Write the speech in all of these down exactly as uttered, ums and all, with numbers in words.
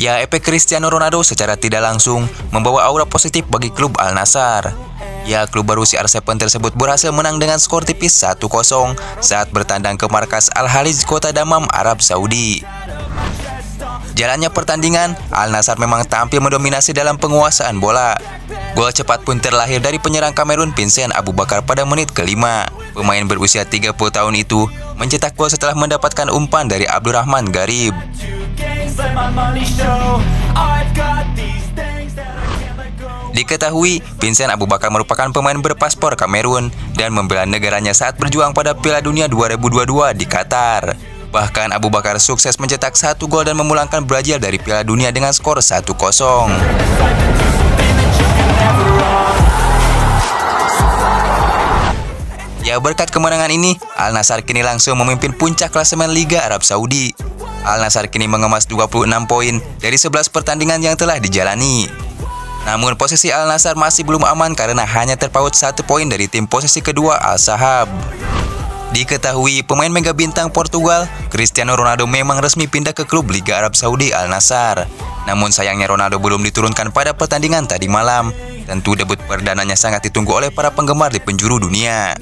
Ya, efek Cristiano Ronaldo secara tidak langsung membawa aura positif bagi klub Al Nassr. Ya, klub baru C R tujuh tersebut berhasil menang dengan skor tipis satu kosong saat bertandang ke markas Al Khalij kota Dammam, Arab Saudi. Jalannya pertandingan, Al Nassr memang tampil mendominasi dalam penguasaan bola. Gol cepat pun terlahir dari penyerang Kamerun Vincent Aboubakar pada menit kelima. Pemain berusia tiga puluh tahun itu mencetak gol setelah mendapatkan umpan dari Abdurrahman Garib. Diketahui, Vincent Aboubakar merupakan pemain berpaspor Kamerun dan membela negaranya saat berjuang pada Piala Dunia dua ribu dua puluh dua di Qatar. Bahkan Aboubakar sukses mencetak satu gol dan memulangkan Brazil dari Piala Dunia dengan skor satu kosong. Ya, berkat kemenangan ini, Al Nassr kini langsung memimpin puncak klasemen Liga Arab Saudi. Al Nassr kini mengemas dua puluh enam poin dari sebelas pertandingan yang telah dijalani. Namun posisi Al Nassr masih belum aman karena hanya terpaut satu poin dari tim posisi kedua Al Sahab. Diketahui pemain mega bintang Portugal, Cristiano Ronaldo memang resmi pindah ke klub Liga Arab Saudi Al Nassr. Namun sayangnya Ronaldo belum diturunkan pada pertandingan tadi malam. Tentu debut perdananya sangat ditunggu oleh para penggemar di penjuru dunia.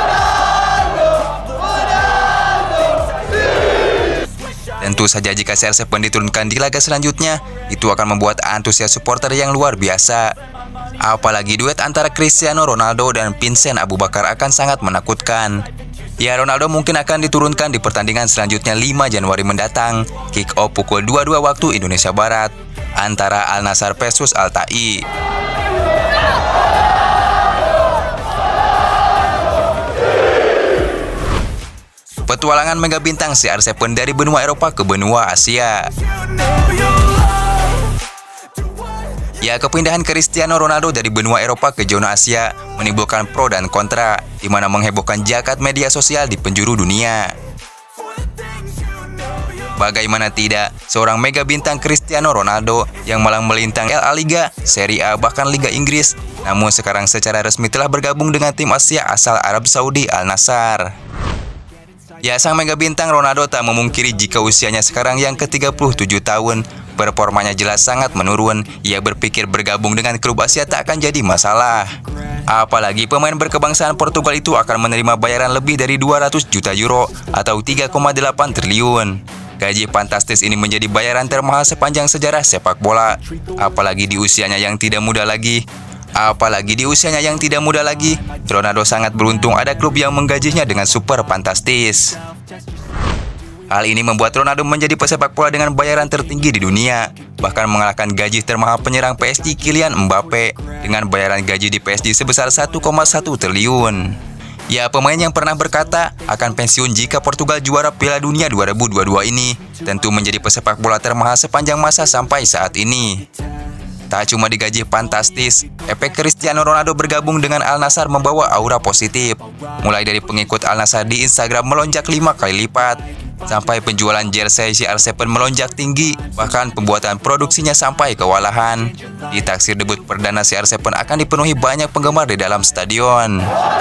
Tentu saja jika C R tujuh diturunkan di laga selanjutnya, itu akan membuat antusias supporter yang luar biasa. Apalagi duet antara Cristiano Ronaldo dan Vincent Aboubakar akan sangat menakutkan. Ya, Ronaldo mungkin akan diturunkan di pertandingan selanjutnya lima Januari mendatang, kick off pukul dua puluh dua waktu Indonesia Barat, antara Al Nassr versus Al-Ta'i. Petualangan mega bintang C R tujuh dari benua Eropa ke benua Asia. Ya, kepindahan Cristiano Ronaldo dari benua Eropa ke zona Asia menimbulkan pro dan kontra, di mana menghebohkan jagat media sosial di penjuru dunia. Bagaimana tidak, seorang mega bintang Cristiano Ronaldo yang malang melintang La Liga, Serie A, bahkan Liga Inggris, namun sekarang secara resmi telah bergabung dengan tim Asia asal Arab Saudi Al Nassr. Ya, sang mega bintang Ronaldo tak memungkiri jika usianya sekarang yang ke tiga puluh tujuh tahun, performanya jelas sangat menurun. Ia berpikir bergabung dengan klub Asia tak akan jadi masalah. Apalagi pemain berkebangsaan Portugal itu akan menerima bayaran lebih dari dua ratus juta euro atau tiga koma delapan triliun. Gaji fantastis ini menjadi bayaran termahal sepanjang sejarah sepak bola. Apalagi di usianya yang tidak muda lagi. Apalagi di usianya yang tidak muda lagi, Ronaldo sangat beruntung ada klub yang menggajinya dengan super fantastis. Hal ini membuat Ronaldo menjadi pesepak bola dengan bayaran tertinggi di dunia, bahkan mengalahkan gaji termahal penyerang P S G Kylian Mbappe dengan bayaran gaji di P S G sebesar satu koma satu triliun. Ya, pemain yang pernah berkata akan pensiun jika Portugal juara Piala Dunia dua ribu dua puluh dua ini tentu menjadi pesepak bola termahal sepanjang masa sampai saat ini. Tak cuma digaji fantastis, efek Cristiano Ronaldo bergabung dengan Al Nassr membawa aura positif. Mulai dari pengikut Al Nassr di Instagram melonjak lima kali lipat, sampai penjualan jersey C R tujuh melonjak tinggi, bahkan pembuatan produksinya sampai kewalahan. Ditaksir debut perdana C R tujuh akan dipenuhi banyak penggemar di dalam stadion.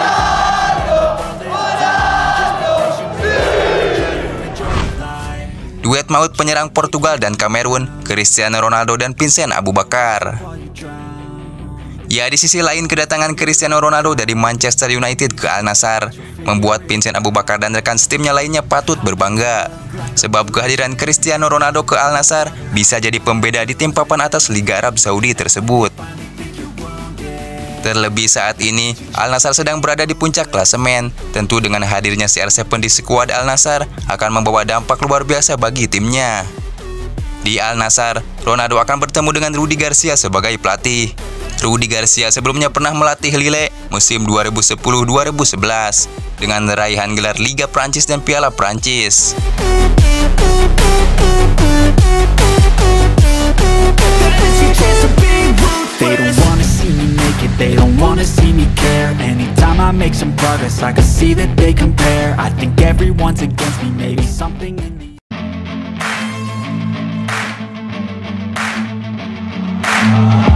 Duet maut penyerang Portugal dan Kamerun, Cristiano Ronaldo dan Vincent Aboubakar. Ya, di sisi lain kedatangan Cristiano Ronaldo dari Manchester United ke Al Nassr membuat Vincent Aboubakar dan rekan setimnya lainnya patut berbangga. Sebab kehadiran Cristiano Ronaldo ke Al Nassr bisa jadi pembeda di tim papan atas Liga Arab Saudi tersebut. Terlebih saat ini, Al Nassr sedang berada di puncak klasemen. Tentu dengan hadirnya C R tujuh di skuad Al Nassr akan membawa dampak luar biasa bagi timnya. Di Al Nassr, Ronaldo akan bertemu dengan Rudi Garcia sebagai pelatih. Rudi Garcia sebelumnya pernah melatih Lille musim dua ribu sepuluh dua ribu sebelas dengan raihan gelar Liga Prancis dan Piala Prancis. They don't wanna see me make it, they don't wanna see me care. Anytime I make some progress, I can see that they compare. I think everyone's against me, maybe something in the